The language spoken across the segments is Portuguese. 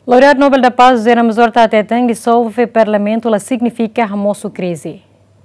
Laureado Nobel da Paz, Zé Ramazor Tatetang, dissolve o parlamento, la significa ramoso crise.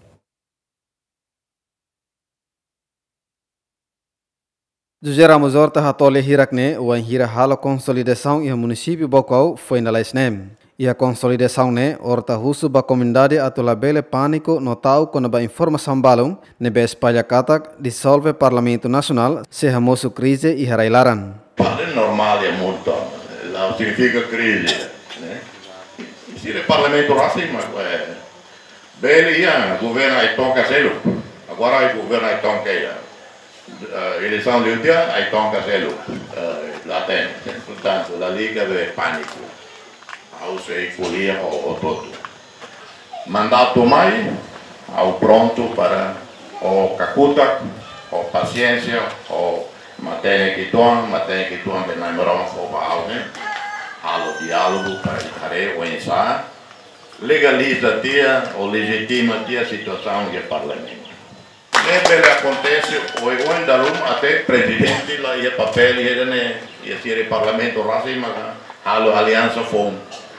José Ramazor Tahatole Hirakne, o hira hala consolidação e o município Bocau foi na Leisnem. E a consolidação ne, orta russo ba comunidade atolabele pânico notau quando ba informação balão, nebe espalha katak, dissolve o Parlamento Nacional, se ramoso crise e harailaran. È normale molto, significa crisi. Se il Parlamento rassima, bene, il governo è tonca selo, agora il governo è tonca eleição de última, aí tonca selo, lá tem, portanto, la liga de pânico, ao se folia o todo. Mandato mai, ao pronto para o cacuta, o paciência, o matéria que tuan bem lembramos o alguém, ao diálogo para encarar o ensaiar, legaliza ou legitima a situação do parlamento. Nebe acontece hoje até presidente lá e papel e se o parlamento rassima a aliança fom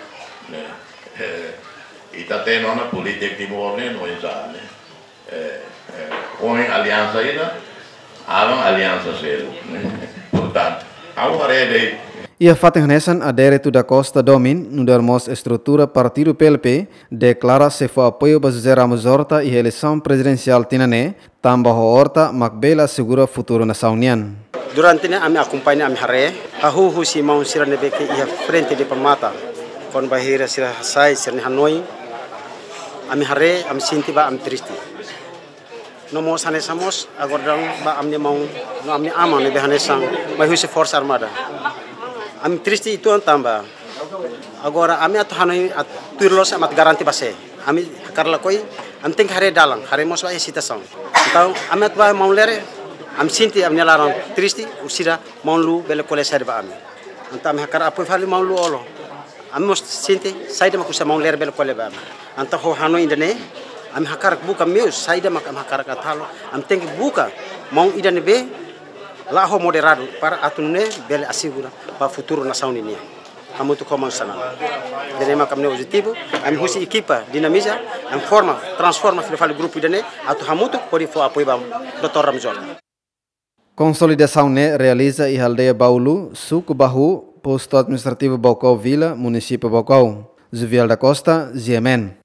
e tá tendo uma política de morne no exame com aliança ainda há aliança zero portanto agora E a Fatih Hanesan adere tu da Costa Domin, no dermos estrutura partido PLP, declara se for apoio para José Ramazor e a eleição presidencial tinane, tambah horta makbela segura futuro na União. Durante a minha acompanha a minha ré, a rua se mão sira nebe que ia frente de pamata, quando bahira sira sai sira Hanoi, a minha ré am sinti ba am triste. No mos hanesamos agora ba am mão, no am ama nebe hanesan, mas husi força armada. Am triste itu tambah. Agora ami atu hanoi turlos amat garanti base. Ami karla koi am ting hare dalang, hare mos wa sitação. Então ami atu ba mau lere am sinti am nyalaran triste usira mau lu bele kole sare ba ami. Anta ami hakar apo fali mau lu olo. Ami mos sinti saida makusa mau lere bele kole ba ami. Anta ho hanoi indene ami hakar buka meus saida mak am hakar katalo am ting buka mau idane be lá ho moderado para atunne bele assegura para futuro nação ini. Kamu tu como sana. Jadi makam ne positivo, am husi equipa dinamiza, am forma transforma file grupo idane atu hamutu pode for apoio bam Dr. Ramazor. Consolidação ne realiza e aldeia Baulu, Suco Bahu, posto administrativo Bocau Vila, município Bocau. Zuviel da Costa, Ziemen.